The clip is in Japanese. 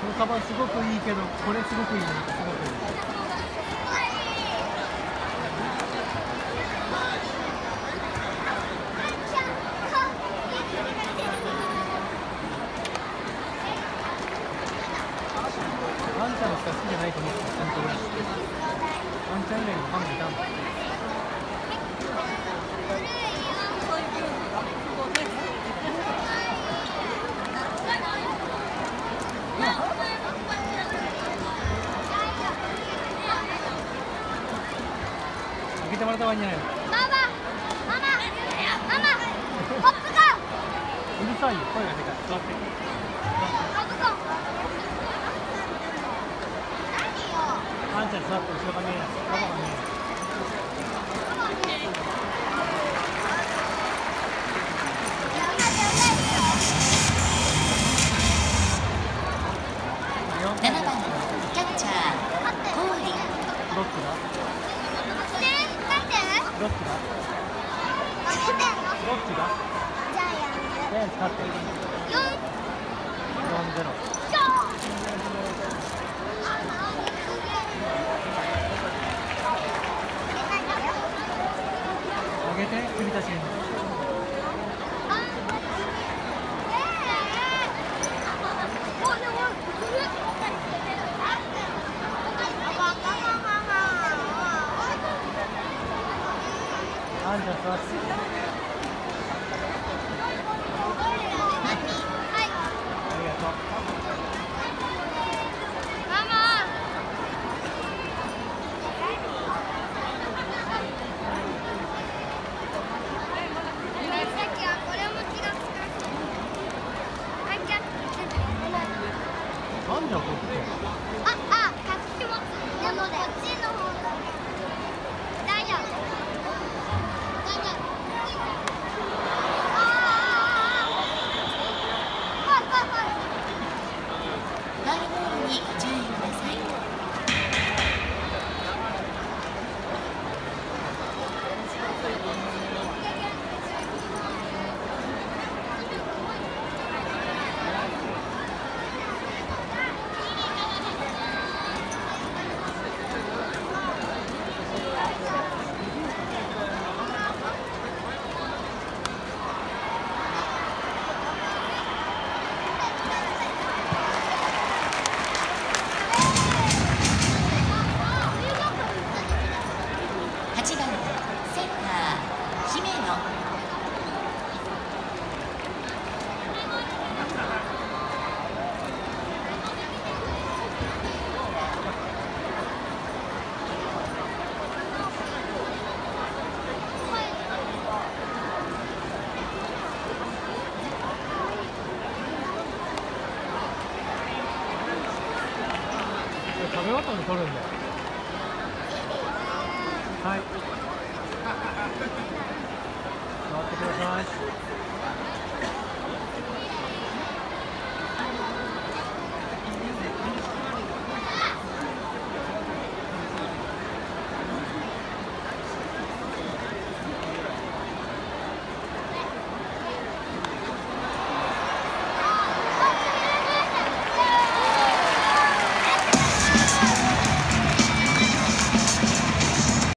このカバンすごくいいけど、これすごくいいね。すごくいい。ワンちゃんしか好きじゃないと思ってた、本当に。ワンちゃん以外のファンがいたんだ。開けてもらった方がいいんじゃないの？ ポップコーン。 うるさいよ、声がでかい。座って。ワンちゃん座って後ろが見えない。パパが見えない。 7番キャッチャーコーリ。 ロックがロックがロックがジャイアンツ勝ってる。4-0。上げて、君たちに。あんちゃん座って。ありがとう。なんじゃこっち。 マイボールにご注意ください。8番センター姫野。 食べ終わったの取るんだよ。はい。座ってください。